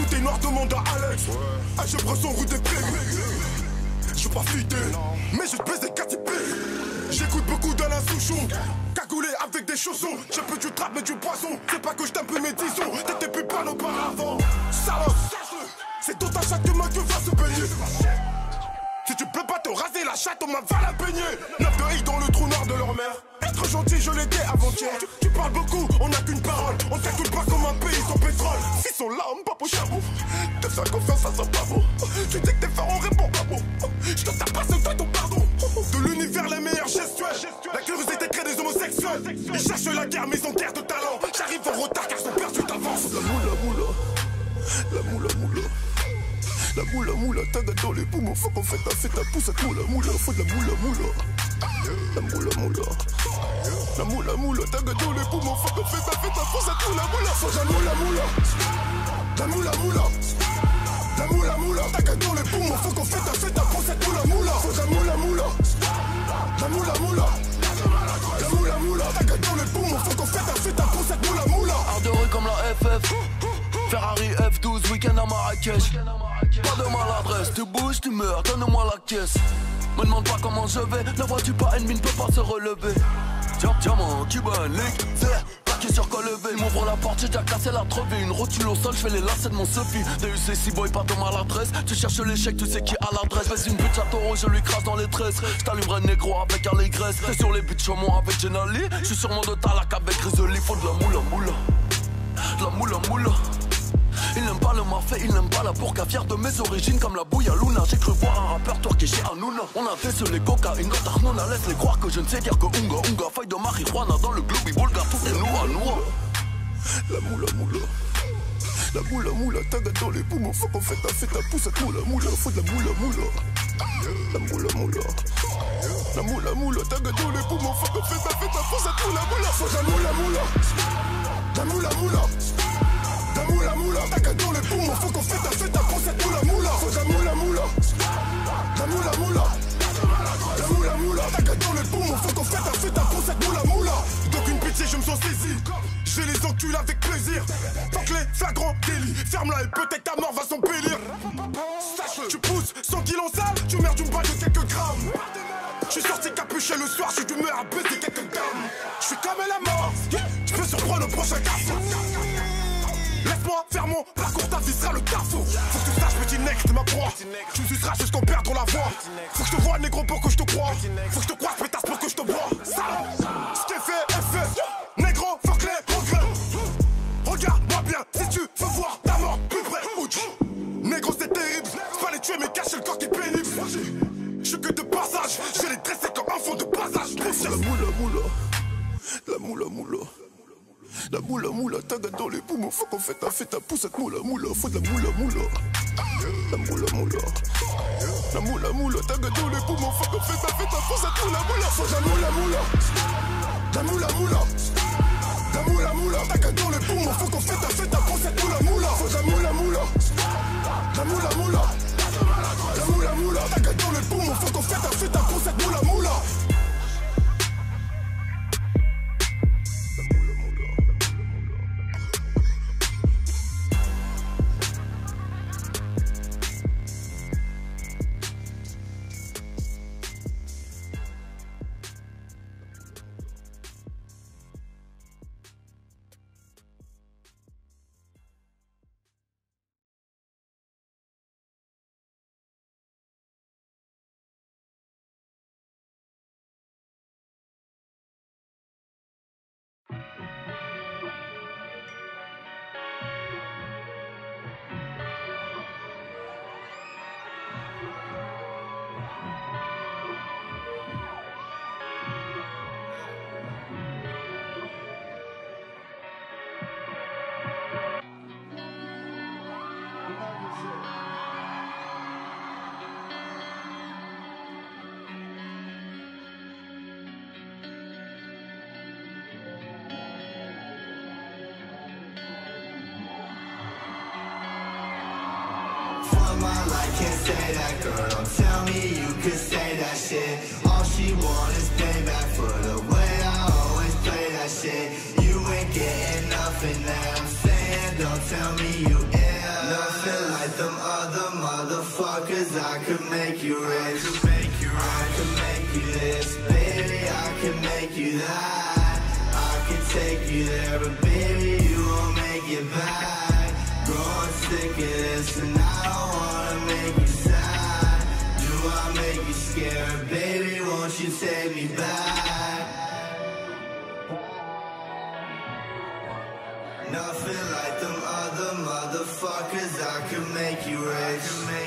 Côté noir demande à Alex. Ah, je prends son rue des Péris. Je suis pas fidèle, mais je te baise des KTP. J'écoute beaucoup d'Alain Souchon, cagoulé avec des chaussons. J'ai peu du trap mais du poisson. C'est pas que je t'aime plus mes disons. T'étais plus pas auparavant. Salope, c'est tout à chaque main que va se baigner. Si tu peux pas te raser la chatte, on m'a va la baigner. 9 de I dans le trou noir de leur mère. Être gentil, je l'étais avant-hier. Tu parles beaucoup, on n'a qu'une parole. On ne calcule pas comme un pays sans pétrole. S'ils sont là, on pas pour chameau. Te faire confiance, ça sent pas beau. Tu dis que t'es fort, on répond pas beau. Je te tape pas, c'est toi ton pardon. De l'univers, les meilleurs gestuels. La curiosité crée des homosexuels. Ils cherchent la guerre, mais ils ont guère de talent. J'arrive en retard car sont perdus d'avance. La moula moula, la moula moula. La moula moula, taga dans les poumons. Faut qu'on fait ta pousse à moula moula. Faut de la moula moula. La moula moula. La moula moula, taga dans les poumons. Faut qu'on fait ta pousse à moula moula. Faut de la moula moula. La moula moula. La moula moula, taga dans les poumons. Faut qu'on fait ta pousse à moula moula. Faut de la moula moula. La moula moula. La moula moula, taga dans les poumons. Faut qu'on fait ta pousse à moula moula. Art de rue comme la FF. Ferrari F12, week-end à Marrakech. Pas de maladresse, tu bouges, tu meurs, donne-moi la caisse. Me demande pas comment je vais, la voiture pas ennemi ne peut pas se relever. Diamant, Cuban, Link, Zera, paquet sur col levé. Il m'ouvre la porte, j'ai déjà cassé la trevée. Une rotule au sol, je fais les lacets de mon Sophie. DUNC 6 boy, pas de maladresse. Tu cherches l'échec, tu sais qui a l'adresse. Fais une pute à taureau, je lui crache dans les tresses. J't'allumerai négro avec allégresse. T'es sur les buts chaumont avec Xemily. J'suis sur mon de talac avec XIIX. Faut de la moula moula. De la moula moula. Il n'aime pas le mafé, il n'aime pas la bourka. Fier de mes origines comme la bouilla Luna. J'ai cru voir un rappeur turc chez Hanouna. On a décelé cocaïne dans Tarnona. Laisse-les croire que je ne sais dire que Unga. Feuille de marijuana dans le globe bulgare. Tout est noir. La moula moula. La moula moula, taga dans les poumons. Faut qu'on fait ta pousse à moula moula. Faut de la moula moula. La moula moula. La moula moula, taga dans les poumons. Faut qu'on fait ta pousse à moula moula. Faut de la moula moula. La moula moula. La moula moula, taga dans les poumons. Faut qu'on fait ta pousse à moula moula. Faut de la moula moula. La moula moula. La moula moula, taga dans les poumons. Faut qu'on fait ta pousse à moula moula. D'aucune pitié, je me sens saisi. Je les encule avec plaisir. Tant que les flagrants délits. Ferme-la et peut-être ta mort va s'embellir. Sache-le, tu pousses 100 kilos en salle. Tu merdes une balle de quelques grammes. Je suis sorti capuché le soir. J'ai d'humeur à baiser quelques dames. Je suis comme la mort. Je peux surprendre le prochain garçon. Laisse-moi faire mon parcours, ta vie sera le carrefour. Faut que tu saches, petit nec, t'es ma proie. Tu me suceras jusqu'en perdre la voix. Faut que je te vois, négro, pour que je te croie. Faut que je te croise, pétasse, pour que je te bois. Ce qui est fait est fait. Négro, faut que les progrès. Regarde-moi bien, si tu veux voir ta mort plus près. Négro, c'est terrible. Fallait tuer, mais cacher le corps qui est pénible. Je suis que de passage, je les dressé comme un fond de passage. La moula moula. La moula moula. La moula moula, taga dans les poumons. Faut qu'on fait ta pousse à moula moula. Faut de la moula moula. La moula moula. La moula moula, taga dans les poumons. Faut qu'on fait ta pousse à moula moula. Faut de la moula moula. La moula moula. La moula moula, taga dans les poumons. Faut qu'on fait ta pousse à moula moula. Faut de la moula moula. La moula moula. La moula moula, taga dans les poumons. Faut qu'on fait ta pousse à moula moula. Can't say that, girl, don't tell me you could say that shit. All she want is payback for the way I always play that shit. You ain't getting nothing that I'm saying, don't tell me you ain't nothing. sick of this, and I don't wanna make you sad. Do I make you scared? Baby, won't you take me back? Nothing like them other motherfuckers. I could make you rich.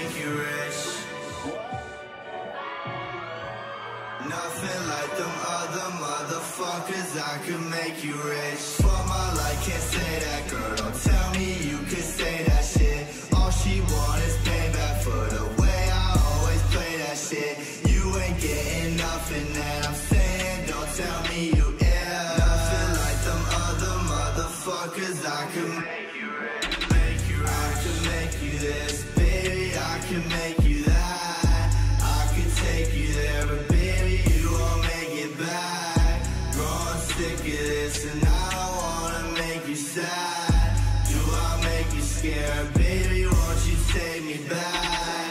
Nothing like them other motherfuckers. I could make you rich. For my life, can't say that, girl. Don't tell me you could say that shit. All she want is payback for the way I always play that shit. You ain't getting nothing that I'm saying. Don't tell me you ill. Nothing like them other motherfuckers. I could make you rich. I could make you this, baby. I could make you that. I could take you there, but baby, you won't make it back. Growing sick of this, and I don't wanna make you sad. Do I make you scared? Baby, won't you take me back?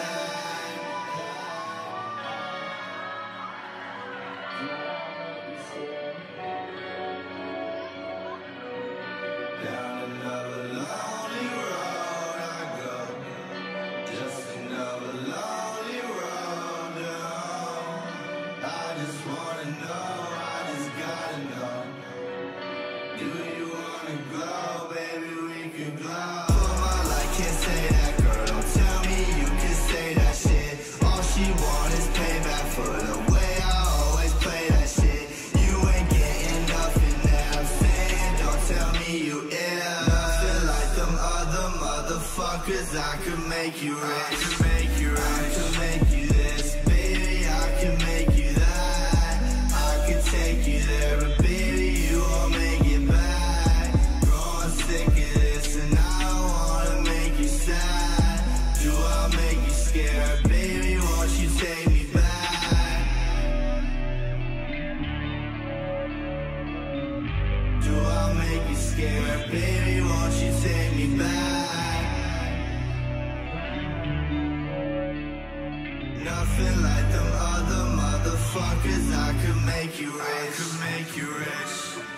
Down another lonely road I go. Just another lonely road down. I just wanna know, I just gotta know. Do you wanna glow, baby? We could glow. For my life, can't say that, girl. Don't tell me you can say that shit. All she want is payback for the way I always play that shit. You ain't getting nothing that I'm saying. Don't tell me you ill. Nothing like them other motherfuckers. I could make you rich. I could make you this, baby. I could make you that. I could take you there, but baby, you won't make it back. Growing sick of this, and I don't wanna make you sad. Do I make you scared? Baby, won't you take me back? Do I make you scared? Baby, won't you take me back? Nothing like them other motherfuckers. I could make you rich.